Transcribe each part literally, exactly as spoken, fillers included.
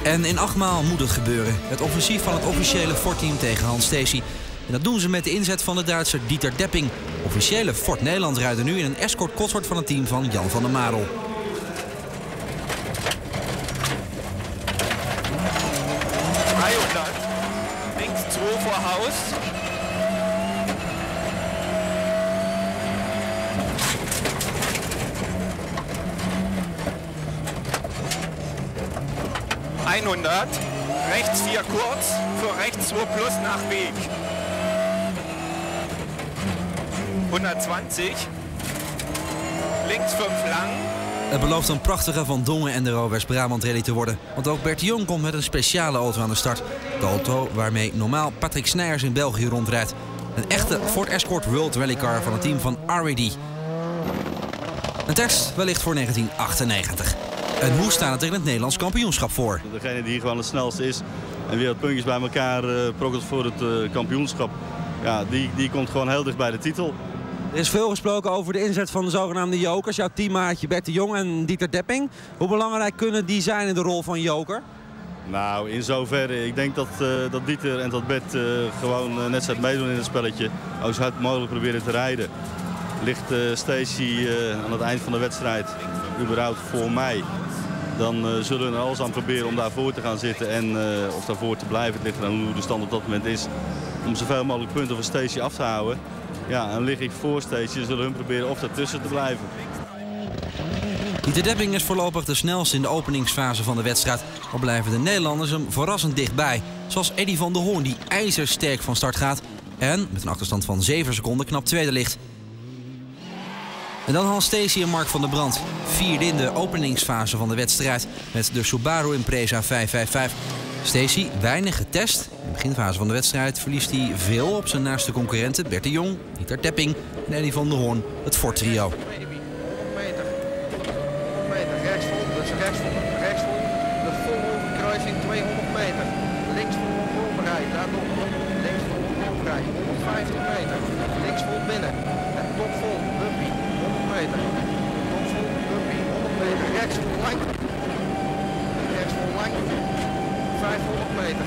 En in achtmaal moet het gebeuren. Het offensief van het officiële Ford-team tegen Hans Stacey. En dat doen ze met de inzet van de Duitser Dieter Depping. Officiële Ford Nederland rijden nu in een escort Cosworth van het team van Jan van der Marel. dreihonderd. Links twee voor Haus. honderd. Rechts vier kurz. Für rechts zwei plus nach Weg. honderdzwanzig. Links vijf lang. Het belooft een prachtige Van Dongen en de West-Brabant Rally te worden. Want ook Bert de Jong komt met een speciale auto aan de start. De auto waarmee normaal Patrick Snijers in België rondrijdt. Een echte Ford Escort World Rallycar van het team van R A D. Een test wellicht voor negentien achtennegentig. En hoe staat het er in het Nederlands kampioenschap voor? Degene die hier gewoon het snelste is en weer wat puntjes bij elkaar uh, prokkelt voor het uh, kampioenschap, ja, die, die komt gewoon heel dicht bij de titel. Er is veel gesproken over de inzet van de zogenaamde jokers. Jouw teammaatje Bert de Jong en Dieter Depping. Hoe belangrijk kunnen die zijn in de rol van joker? Nou, in zoverre. Ik denk dat, uh, dat Dieter en dat Bert uh, gewoon uh, net zo meedoen in het spelletje. Ook zo hard mogelijk proberen te rijden. Ligt uh, Stacey uh, aan het eind van de wedstrijd überhaupt voor mij, dan uh, zullen we er alles aan proberen om daarvoor te gaan zitten en uh, of daarvoor te blijven. Het ligt eraan hoe de stand op dat moment is. Om zoveel mogelijk punten van Stacey af te houden. Ja, en lig ik voor Stacey, zullen hun proberen of daartussen te blijven. Dieter Depping is voorlopig de snelste in de openingsfase van de wedstrijd. Al blijven de Nederlanders hem verrassend dichtbij. Zoals Eddy van der Hoorn die ijzersterk van start gaat. En met een achterstand van zeven seconden knap tweede ligt. En dan Hans Stacey en Mark van der Brand. Vierde in de openingsfase van de wedstrijd met de Subaru Impreza vijfhonderdvijfenvijftig. Stacey weinig getest. In de beginfase van de wedstrijd verliest hij veel op zijn naaste concurrenten Bert de Jong, Dieter Depping en Eddy van der Hoorn, het Ford trio. honderd meter, honderd meter, rechtsvol, dus rechtsvol, rechtsvol, de volle kruising tweehonderd meter, linksvol voorbereid, daar nog linksvol voorbereid, honderdvijftig meter, linksvol binnen, en topvol, bumpy, honderd meter, topvol, bumpy, honderd meter, rechtsvol lang, rechtsvol lang, vijfhonderd meter.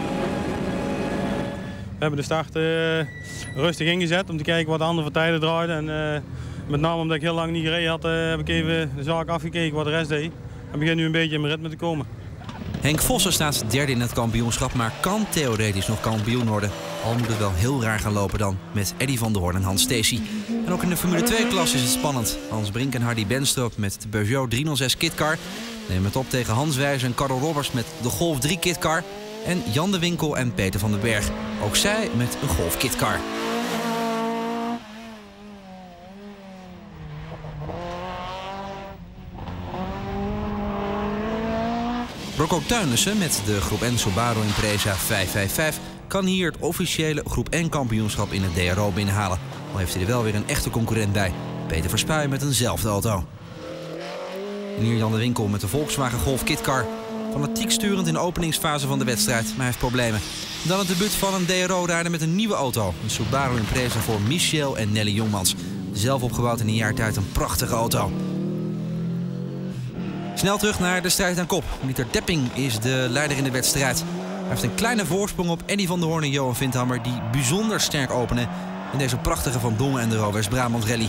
We hebben de start uh, rustig ingezet om te kijken wat de anderen voor tijden draaiden. En, uh, met name omdat ik heel lang niet gereden had, uh, heb ik even de zaak afgekeken wat de rest deed. En begin nu een beetje in mijn ritme te komen. Henk Vossen staat derde in het kampioenschap, maar kan theoretisch nog kampioen worden. Al moet het wel heel raar gaan lopen dan, met Eddy van der Hoorn en Hans Stacey. En ook in de Formule twee-klasse is het spannend. Hans Brink en Hardy Benstrop met de Peugeot driehonderdzes kitcar nemen het op tegen Hans Wijs en Karel Robbers met de Golf drie kitcar. En Jan de Winkel en Peter van den Berg, ook zij met een Golf kitcar. Rocco Tuinissen met de Groep N Subaru Impreza vijfhonderdvijfenvijftig kan hier het officiële Groep N kampioenschap in het D R O binnenhalen. Al heeft hij er wel weer een echte concurrent bij, Peter Verspuy met eenzelfde auto. En hier Jan de Winkel met de Volkswagen Golf kitcar. Fanatiek sturend in de openingsfase van de wedstrijd, maar hij heeft problemen. Dan het debuut van een D R O-rijder met een nieuwe auto. Een Subaru Impreza voor Michel en Nelly Jongmans. Zelf opgebouwd in een jaar tijd een prachtige auto. Snel terug naar de strijd aan kop. Dieter Depping is de leider in de wedstrijd. Hij heeft een kleine voorsprong op Eddy van der Hoorn en Johan Vindhammer, die bijzonder sterk openen in deze prachtige Van Dongen en de West-Brabant Rally.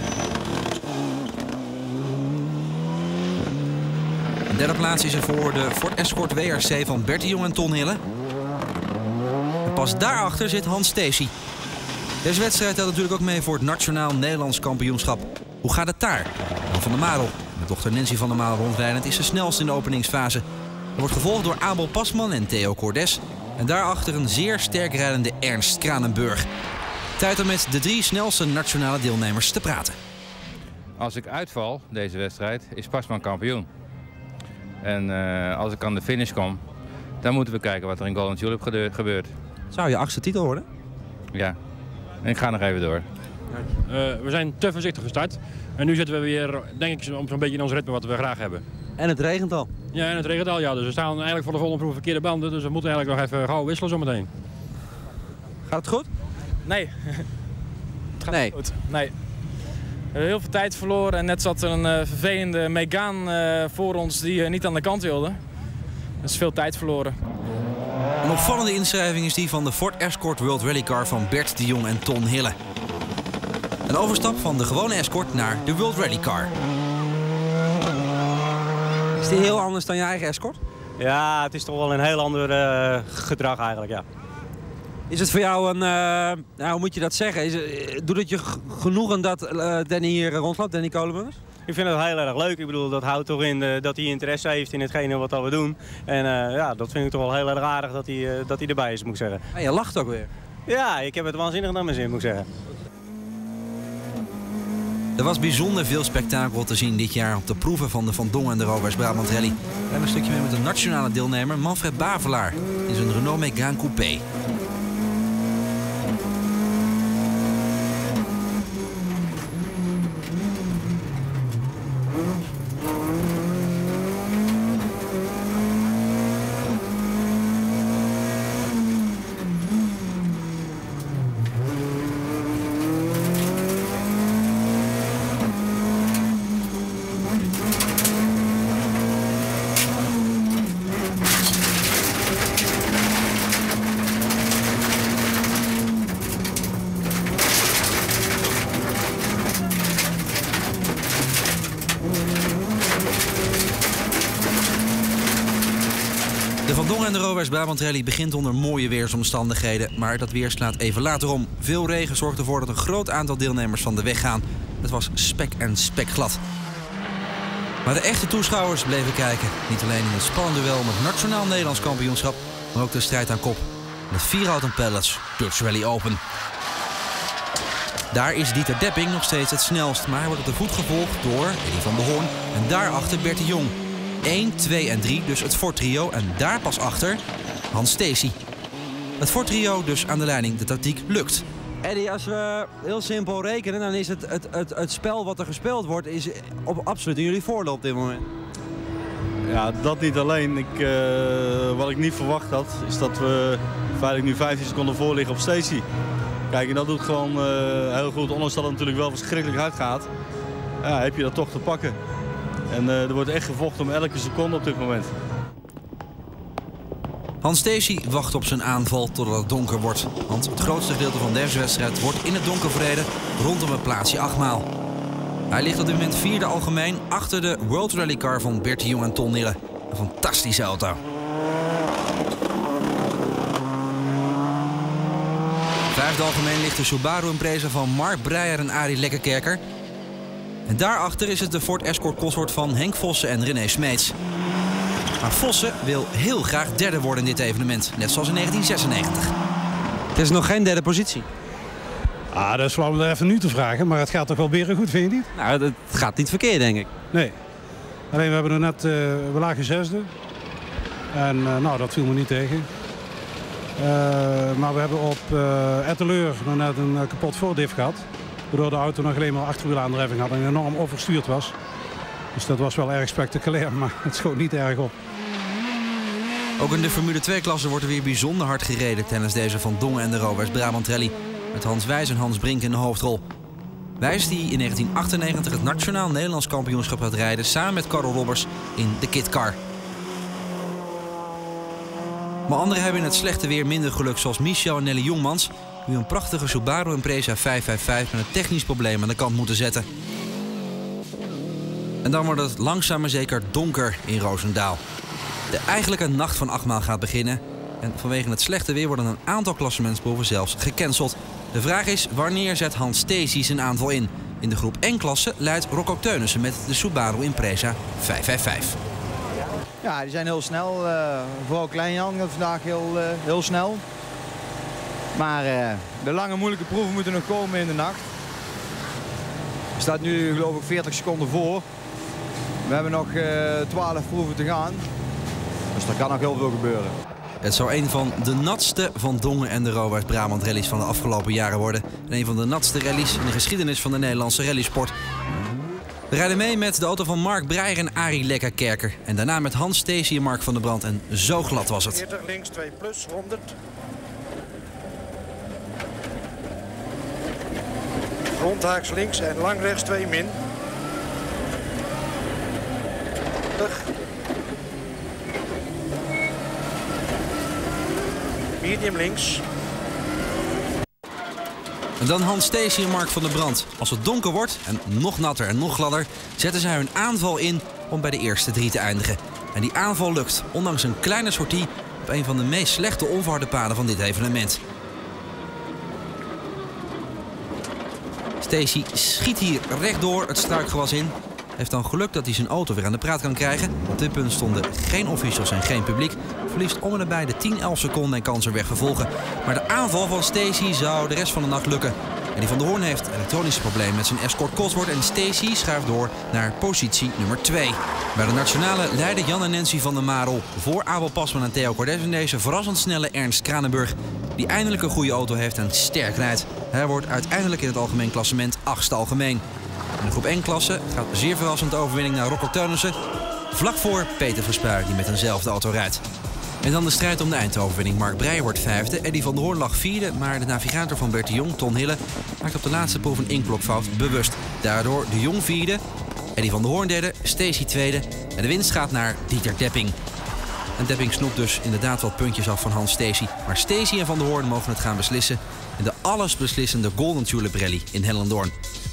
De derde plaats is er voor de Ford Escort W R C van Bert de Jong en Ton Hille. En pas daarachter zit Hans Stacey. Deze wedstrijd telt natuurlijk ook mee voor het Nationaal Nederlands Kampioenschap. Hoe gaat het daar? Jan van der Marel, met dochter Nancy van der Marel rondrijdend, is de snelste in de openingsfase. Er wordt gevolgd door Abel Pasman en Theo Cordes. En daarachter een zeer sterk rijdende Ernst Kranenburg. Tijd om met de drie snelste nationale deelnemers te praten. Als ik uitval, deze wedstrijd, is Pasman kampioen. En uh, als ik aan de finish kom, dan moeten we kijken wat er in Golden Tulip gebeurt. Zou je achtste titel worden? Ja, en ik ga nog even door. Uh, we zijn te voorzichtig gestart. En nu zitten we weer, denk ik, zo'n beetje in ons ritme wat we graag hebben. En het regent al. Ja, en het regent al, ja. Dus we staan eigenlijk voor de volgende proef verkeerde banden. Dus we moeten eigenlijk nog even gauw wisselen zometeen. Gaat het goed? Nee. Het gaat nee. niet goed. Nee. We hebben heel veel tijd verloren en net zat er een uh, vervelende Megane uh, voor ons die uh, niet aan de kant wilde. Dat is veel tijd verloren. Een opvallende inschrijving is die van de Ford Escort World Rally Car van Bert de Jong en Ton Hille. Een overstap van de gewone Escort naar de World Rally Car. Is die heel anders dan je eigen Escort? Ja, het is toch wel een heel ander uh, gedrag eigenlijk, ja. Is het voor jou een, uh, nou, hoe moet je dat zeggen? Is het, doet het je genoegen dat uh, Danny hier rondloopt, Danny Kolenmunners? Ik vind het heel erg leuk. Ik bedoel, dat houdt toch in uh, dat hij interesse heeft in hetgene wat we doen. En uh, ja, dat vind ik toch wel heel erg aardig dat hij, uh, dat hij erbij is, moet ik zeggen. En je lacht ook weer. Ja, ik heb het waanzinnig naar mijn zin, moet ik zeggen. Er was bijzonder veel spektakel te zien dit jaar op de proeven van de Van Dongen en de Rovers Brabant Rally. We hebben een stukje mee met de nationale deelnemer Manfred Bavelaar in zijn Renault Megane Coupé. De Van Dongen en de Rovers Brabant Rally begint onder mooie weersomstandigheden. Maar dat weer slaat even later om. Veel regen zorgt ervoor dat een groot aantal deelnemers van de weg gaan. Het was spek en spekglad. Maar de echte toeschouwers bleven kijken. Niet alleen in het spannende duel om het Nationaal Nederlands kampioenschap, maar ook de strijd aan kop. Met Vierhouten Pallets, Dutch Rally Open. Daar is Dieter Depping nog steeds het snelst, maar hij wordt op de voet gevolgd door Eddy van der Hoorn en daarachter Bert de Jong. één, twee en drie, dus het Ford Trio. En daar pas achter Hans Stacey. Het Ford Trio dus aan de leiding. De tactiek lukt. Eddy, als we heel simpel rekenen, dan is het, het, het, het spel wat er gespeeld wordt is op, absoluut in jullie voordeel op dit moment. Ja, dat niet alleen. Ik, uh, wat ik niet verwacht had, is dat we feitelijk nu vijftien seconden voor liggen op Stacey. Kijk, en dat doet gewoon uh, heel goed. Ondanks dat het natuurlijk wel verschrikkelijk hard gaat, ja, heb je dat toch te pakken. En uh, er wordt echt gevochten om elke seconde op dit moment. Hans Stacey wacht op zijn aanval totdat het donker wordt. Want het grootste gedeelte van deze wedstrijd wordt in het donker verreden rondom het plaatsje Achtmaal. Hij ligt op dit moment vierde algemeen achter de World Rally Car van Bert de Jong en Ton Hille. Een fantastische auto. Vijfde algemeen ligt de Subaru Impreza van Mark Breijer en Arie Lekkerkerker. En daarachter is het de Ford Escort Cosworth van Henk Vossen en René Smeets. Maar Vossen wil heel graag derde worden in dit evenement, net zoals in negentien zesennegentig. Het is nog geen derde positie. Ah, dat is wel om er even nu te vragen, maar het gaat toch wel weer goed, vind je niet? Nou, het gaat niet verkeerd, denk ik. Nee. Alleen we hebben er net, uh, we lagen zesde. En uh, nou, dat viel me niet tegen. Uh, maar we hebben op uh, Etteleur nog net een uh, kapot voordiff gehad. Waardoor de auto nog alleen maar achterwielaandrijving had en enorm overstuurd was. Dus dat was wel erg spectaculair, maar het schoot niet erg op. Ook in de Formule twee-klasse wordt er weer bijzonder hard gereden tijdens deze Van Dongen en de Rovers Brabant Rally. Met Hans Wijs en Hans Brink in de hoofdrol. Wijs die in negentien achtennegentig het Nationaal Nederlands kampioenschap gaat rijden samen met Karel Robbers in de kitcar. Maar anderen hebben in het slechte weer minder geluk, zoals Michel en Nelly Jongmans, die een prachtige Subaru Impreza vijfhonderdvijfenvijftig met een technisch probleem aan de kant moeten zetten. En dan wordt het langzaam maar zeker donker in Roosendaal. De eigenlijke nacht van Achtmaal gaat beginnen. En vanwege het slechte weer worden een aantal klassementsproeven zelfs gecanceld. De vraag is, wanneer zet Hans Stacey zijn aanval in? In de groep één-klasse leidt Rocco Teunissen met de Subaru Impreza vijfhonderdvijfenvijftig. Ja, die zijn heel snel. Uh, vooral Klein-Jan gaat vandaag heel, uh, heel snel. Maar uh, de lange moeilijke proeven moeten nog komen in de nacht. Er staat nu geloof ik veertig seconden voor. We hebben nog uh, twaalf proeven te gaan. Dus er kan nog heel veel gebeuren. Het zou een van de natste Van Dongen en de Rovers Brabant rallies van de afgelopen jaren worden. En een van de natste rallies in de geschiedenis van de Nederlandse rallysport. We rijden mee met de auto van Mark Breijer en Arie Lekkerkerker. En daarna met Hans Stacey en Mark van der Brand. En zo glad was het. veertig links, twee plus, honderd. Rondhaaks links en lang rechts, twee min. medium links. En dan Hans Stacey en Mark van der Brand. Als het donker wordt en nog natter en nog gladder, zetten zij hun aanval in om bij de eerste drie te eindigen. En die aanval lukt, ondanks een kleine sortie op een van de meest slechte onverharde paden van dit evenement. Stacey schiet hier rechtdoor het struikgewas in. Heeft dan geluk dat hij zijn auto weer aan de praat kan krijgen. Op dit punt stonden geen officials en geen publiek. Verliest om en nabij de tien, elf seconden en kan zijn weg vervolgen. Maar de aanval van Stacey zou de rest van de nacht lukken. Eddie van der Hoorn heeft elektronische problemen met zijn escort Cosworth en Stacey schuift door naar positie nummer twee. Bij de nationale leiden Jan en Nancy van der Marel voor Abel Pasman en Theo Cordes en deze verrassend snelle Ernst Kranenburg, die eindelijk een goede auto heeft en sterk rijdt. Hij wordt uiteindelijk in het algemeen klassement achtste algemeen. In de groep één-klasse gaat zeer verrassend de overwinning naar Rocco Teunissen, vlak voor Peter Verspuijer die met eenzelfde auto rijdt. En dan de strijd om de eindoverwinning. Mark Breijer wordt vijfde, Eddie van der Hoorn lag vierde, maar de navigator van Bert de Jong, Ton Hille, maakt op de laatste proef een inkblokfout bewust. Daardoor de Jong vierde, Eddie van der Hoorn derde, Stacey tweede en de winst gaat naar Dieter Depping. En Depping snoept dus inderdaad wat puntjes af van Hans Stacey. Maar Stacey en Van der Hoorn mogen het gaan beslissen in de allesbeslissende Golden Tulip Rally in Hellendoorn.